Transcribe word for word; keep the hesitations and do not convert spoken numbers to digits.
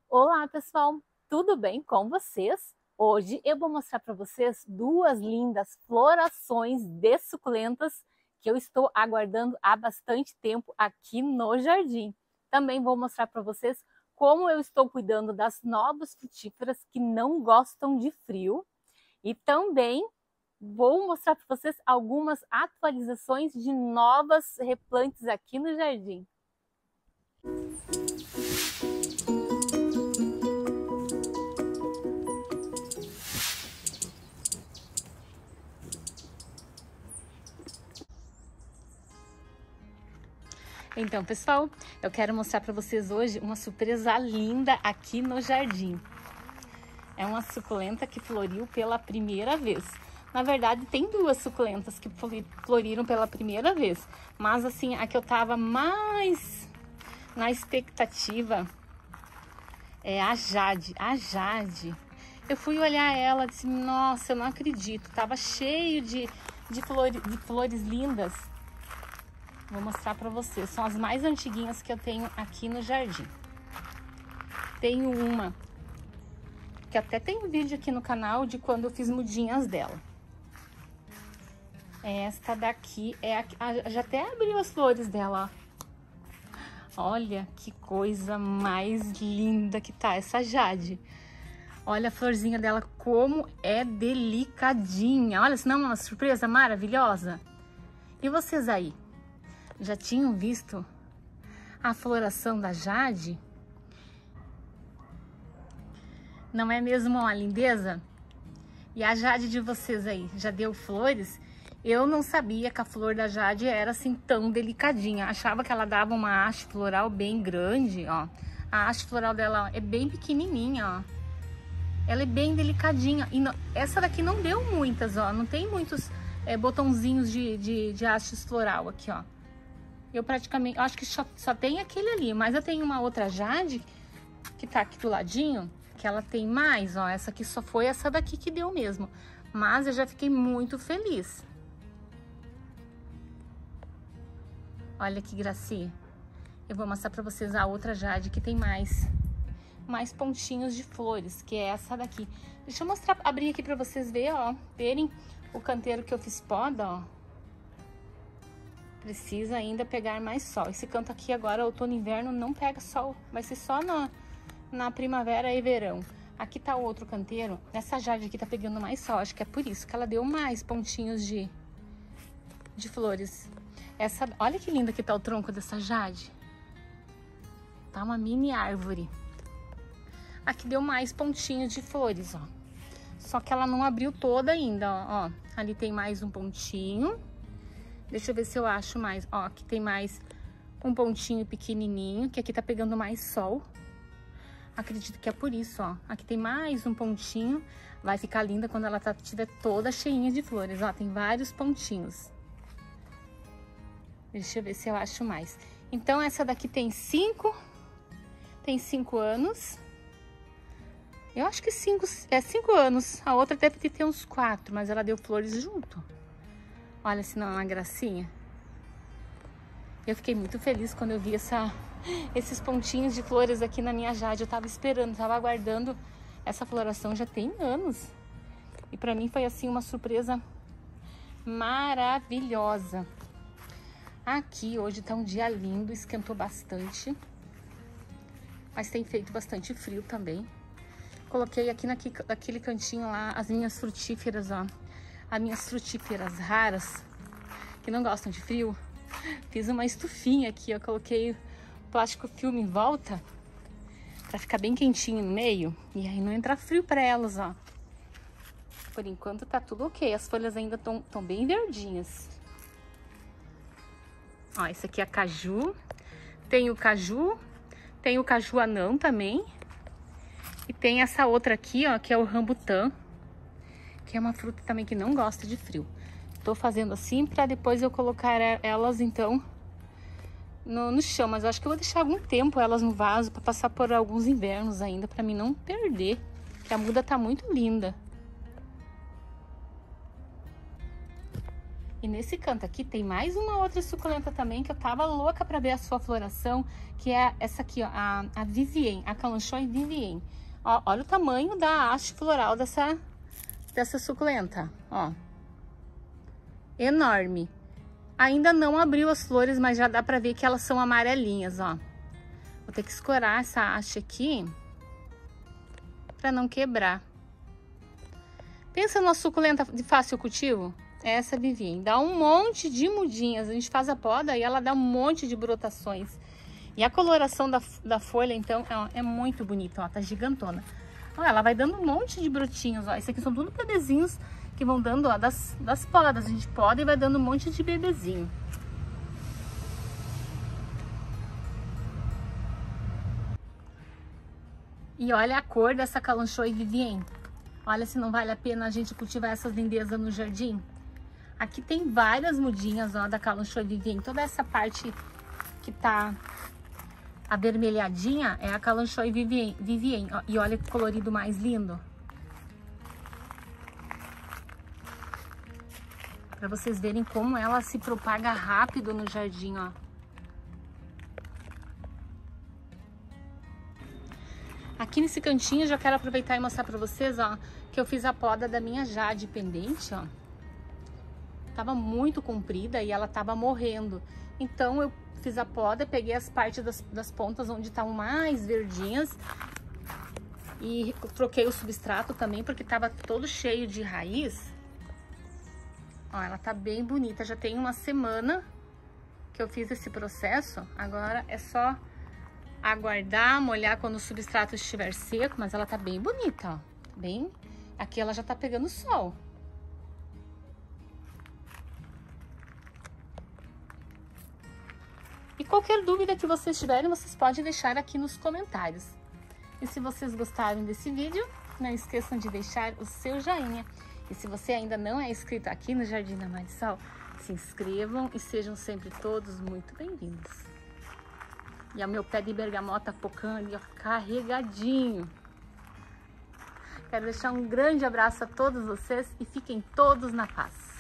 Olá pessoal, tudo bem com vocês? Hoje eu vou mostrar para vocês duas lindas florações de suculentas que eu estou aguardando há bastante tempo aqui no jardim. Também vou mostrar para vocês como eu estou cuidando das novas frutíferas que não gostam de frio e também vou mostrar para vocês algumas atualizações de novas replantes aqui no jardim. Então, pessoal, eu quero mostrar para vocês hoje uma surpresa linda aqui no jardim. É uma suculenta que floriu pela primeira vez. Na verdade, tem duas suculentas que floriram pela primeira vez, mas assim, a que eu tava mais na expectativa é a Jade. A Jade. Eu fui olhar ela e disse, nossa, eu não acredito. Tava cheio de, de, flores, de flores lindas. Vou mostrar para vocês. São as mais antiguinhas que eu tenho aqui no jardim. Tenho uma que até tem um vídeo aqui no canal de quando eu fiz mudinhas dela. Esta daqui é a, a já até abriu as flores dela, ó. Olha que coisa mais linda que tá essa Jade. Olha a florzinha dela como é delicadinha. Olha, senão é uma surpresa maravilhosa. E vocês aí? Já tinham visto a floração da Jade? Não é mesmo uma lindeza? E a Jade de vocês aí, já deu flores? Eu não sabia que a flor da Jade era assim tão delicadinha. Achava que ela dava uma haste floral bem grande, ó. A haste floral dela é bem pequenininha, ó. Ela é bem delicadinha. E não, essa daqui não deu muitas, ó. Não tem muitos é, botãozinhos de, de, de hastes floral aqui, ó. Eu praticamente, eu acho que só, só tem aquele ali, mas eu tenho uma outra Jade, que tá aqui do ladinho, que ela tem mais, ó, essa aqui só foi essa daqui que deu mesmo, mas eu já fiquei muito feliz. Olha que gracinha. Eu vou mostrar pra vocês a outra Jade que tem mais, mais pontinhos de flores, que é essa daqui. Deixa eu mostrar, abrir aqui pra vocês verem, ó, verem o canteiro que eu fiz poda, ó. Precisa ainda pegar mais sol. Esse canto aqui agora, outono e inverno, não pega sol. Vai ser só na, na primavera e verão. Aqui tá o outro canteiro. Essa Jade aqui tá pegando mais sol. Acho que é por isso que ela deu mais pontinhos de, de flores. Essa, olha que linda que tá o tronco dessa Jade. Tá uma mini árvore. Aqui deu mais pontinhos de flores, ó. Só que ela não abriu toda ainda, ó. ó. Ali tem mais um pontinho. Deixa eu ver se eu acho mais. Ó, aqui tem mais um pontinho pequenininho, que aqui tá pegando mais sol. Acredito que é por isso, ó. Aqui tem mais um pontinho. Vai ficar linda quando ela tá, tiver toda cheinha de flores, ó. Tem vários pontinhos. Deixa eu ver se eu acho mais. Então, essa daqui tem cinco. Tem cinco anos. Eu acho que cinco, é cinco anos. A outra deve ter uns quatro, mas ela deu flores junto. Olha, se não é uma gracinha. Eu fiquei muito feliz quando eu vi essa, esses pontinhos de flores aqui na minha Jade. Eu tava esperando, tava aguardando essa floração já tem anos. E pra mim foi assim uma surpresa maravilhosa. Aqui hoje tá um dia lindo, esquentou bastante. Mas tem feito bastante frio também. Coloquei aqui naquele cantinho lá as minhas frutíferas, ó. As minhas frutíferas raras, que não gostam de frio. Fiz uma estufinha aqui, eu coloquei plástico filme em volta, pra ficar bem quentinho no meio, e aí não entra frio pra elas, ó. Por enquanto tá tudo ok, as folhas ainda estão tão bem verdinhas. Ó, esse aqui é caju, tem o caju, tem o caju anão também, e tem essa outra aqui, ó, que é o rambutã, que é uma fruta também que não gosta de frio. Tô fazendo assim pra depois eu colocar elas, então, no, no chão. Mas eu acho que eu vou deixar algum tempo elas no vaso pra passar por alguns invernos ainda, pra mim não perder. Que a muda tá muito linda. E nesse canto aqui tem mais uma outra suculenta também que eu tava louca pra ver a sua floração, que é essa aqui, ó, a, a Vivienne, a Kalanchoe Vivienne. Ó, olha o tamanho da haste floral dessa, dessa suculenta, ó. Enorme. Ainda não abriu as flores, mas já dá pra ver que elas são amarelinhas, ó. Vou ter que escorar essa haste aqui pra não quebrar. Pensa numa suculenta de fácil cultivo? Essa Vivienne dá um monte de mudinhas, a gente faz a poda e ela dá um monte de brotações. E a coloração da, da folha, então, é, é muito bonita, ó, tá gigantona. Ó, ela vai dando um monte de brotinhos, ó, esses aqui são tudo bebezinhos que vão dando, ó, das, das podas. A gente poda e vai dando um monte de bebezinho. E olha a cor dessa Kalanchoe Vivienne. Olha se não vale a pena a gente cultivar essas lindezas no jardim. Aqui tem várias mudinhas, ó, da Kalanchoe Vivienne. Toda essa parte que tá avermelhadinha é a Kalanchoe Vivienne, Vivienne, ó. E olha que colorido mais lindo. Pra vocês verem como ela se propaga rápido no jardim, ó. Aqui nesse cantinho, já quero aproveitar e mostrar pra vocês, ó, que eu fiz a poda da minha jade pendente, ó. Tava muito comprida e ela tava morrendo. Então eu fiz a poda, peguei as partes das, das pontas onde estavam mais verdinhas e troquei o substrato também, porque tava todo cheio de raiz. Ó, ela tá bem bonita, já tem uma semana que eu fiz esse processo. Agora é só aguardar, molhar quando o substrato estiver seco, mas ela tá bem bonita, ó. Bem, aqui ela já tá pegando sol. E qualquer dúvida que vocês tiverem, vocês podem deixar aqui nos comentários. E se vocês gostaram desse vídeo, não esqueçam de deixar o seu joinha. E se você ainda não é inscrito aqui no Jardim da Marisol, se inscrevam e sejam sempre todos muito bem-vindos. E o meu pé de bergamota pocã ali, ó, carregadinho. Quero deixar um grande abraço a todos vocês e fiquem todos na paz.